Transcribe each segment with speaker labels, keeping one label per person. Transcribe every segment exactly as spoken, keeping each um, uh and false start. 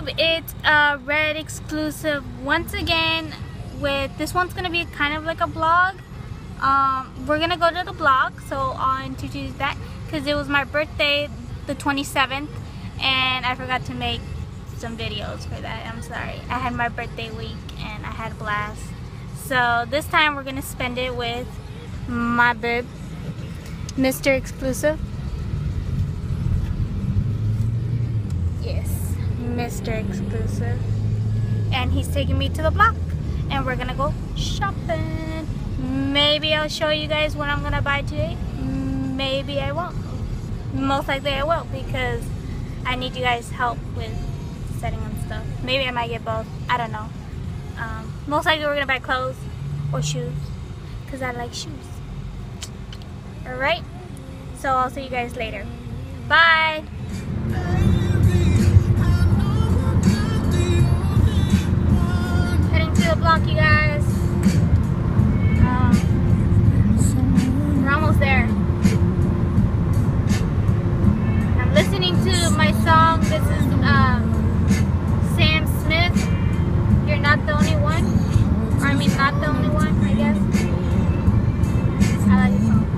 Speaker 1: YouTube, it's a Red exclusive once again. With this one's gonna be kind of like a vlog. Um, we're gonna go to the block, so I'll introduce that because it was my birthday, the twenty-seventh, and I forgot to make some videos for that. I'm sorry. I had my birthday week and I had a blast. So this time we're gonna spend it with my bib, Mister Exclusive. Yes, Mister Exclusive. And he's taking me to the block and we're gonna go shopping. Maybe I'll show you guys what I'm gonna buy today. Maybe I won't. Most likely I will because I need you guys' help with setting and stuff. Maybe I might get both. I don't know. Um, most likely we're gonna buy clothes or shoes because I like shoes. Alright, so I'll see you guys later. Bye! Heading to the block, you guys. Um, we're almost there. I'm listening to my song. This is um, Sam Smith. You're not the only one. Or I mean, not the only one, I guess. I like the song.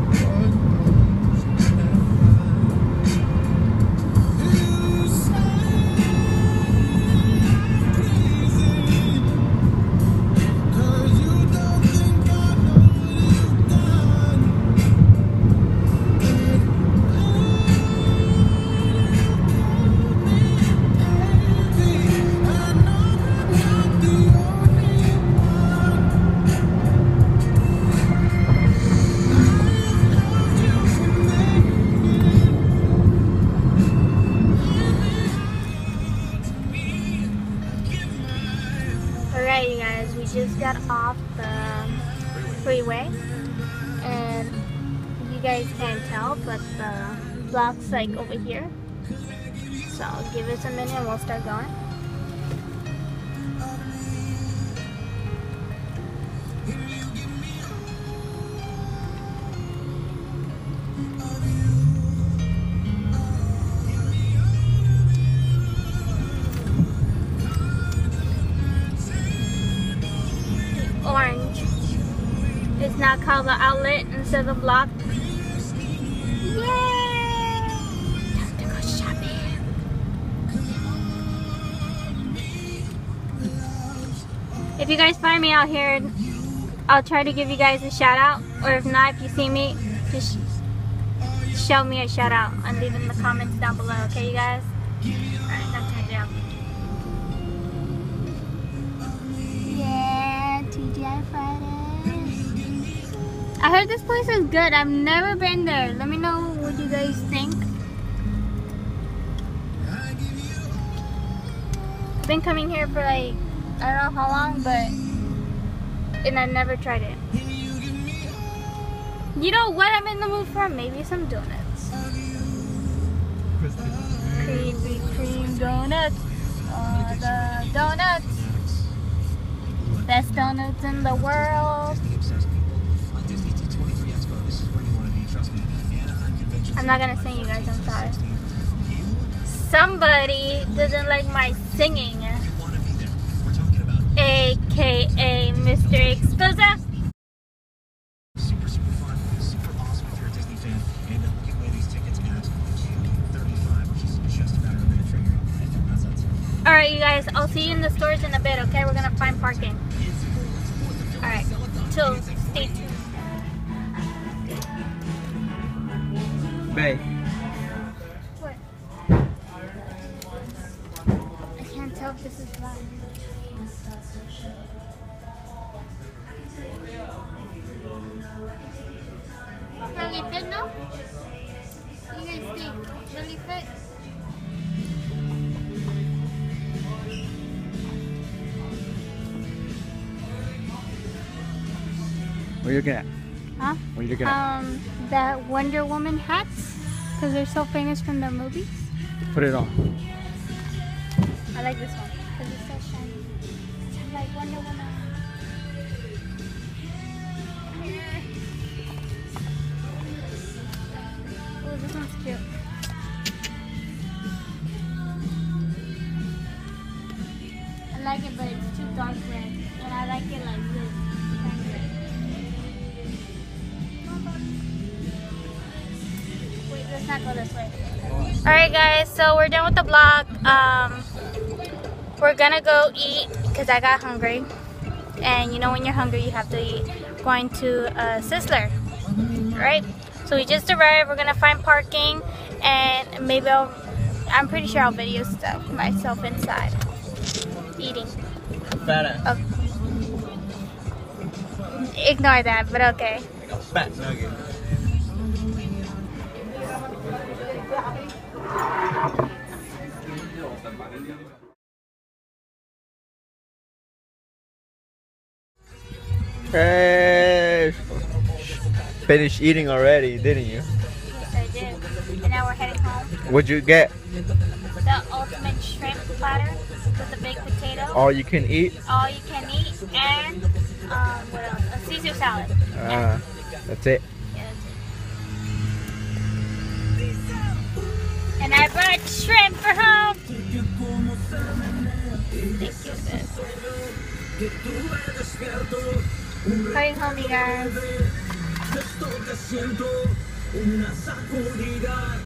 Speaker 1: Alright, you guys, we just got off the freeway and you guys can't tell, but the block's like over here. So give us a minute and we'll start going. Orange. It's now called the outlet instead of the block. Yay! Time to go shopping. If you guys find me out here, I'll try to give you guys a shout out. Or if not, if you see me, just show me a shout out and leave it in the comments down below. Okay, you guys? Alright, now turn it up. T G I Fridays. I heard this place is good. I've never been there. Let me know what you guys think. I've been coming here for like, I don't know how long, but and I never tried it. You know what I'm in the mood for? Maybe some donuts. Krispy Kreme donuts. Oh, the donuts. Best donuts in the world. I'm not gonna sing, you guys, I'm sorry. Somebody doesn't like my singing, A K A Mister Exclusive.
Speaker 2: Super, super fun, super awesome if you're a Disney fan. And you can win these tickets at thirty-five, which is just about a minute trigger.
Speaker 1: Alright, you guys, I'll see you in the stores in a bit, okay? We're gonna find parking. Alright, so stay tuned.
Speaker 3: Babe.
Speaker 1: What? I can't tell if this is live. Really fit, no? What do you guys think? Really fit?
Speaker 3: What are you looking at?
Speaker 1: Huh?
Speaker 3: What are you looking at?
Speaker 1: Um, that Wonder Woman hats, because they're so famous from the movies.
Speaker 3: Put it on.
Speaker 1: I like this one, because it's so shiny. It's like Wonder Woman. Oh, this one's cute. like it, but it's too dark red. And I like it like this. Wait, let's not go this way. Alright guys, so we're done with the vlog. Um, we're gonna go eat because I got hungry. And you know when you're hungry you have to eat. Going to uh, Sizzler. Right? So we just arrived. We're gonna find parking and maybe I'll, I'm pretty sure I'll video stuff myself inside. Eating.
Speaker 4: Fat ass.
Speaker 1: Oh. Ignore that, but okay.
Speaker 4: Like a fat nugget. Hey, finished eating already, didn't you?
Speaker 1: Yes, I did. And now we're heading home.
Speaker 4: What'd you get?
Speaker 1: The ultimate shrimp platter with the baked potato.
Speaker 4: All you can eat?
Speaker 1: All you can eat, and um, what else? A Caesar salad.
Speaker 4: Ah, uh, that's it.
Speaker 1: Yeah, that's it. And I brought shrimp for home. Thank you, sis. Going home, you guys.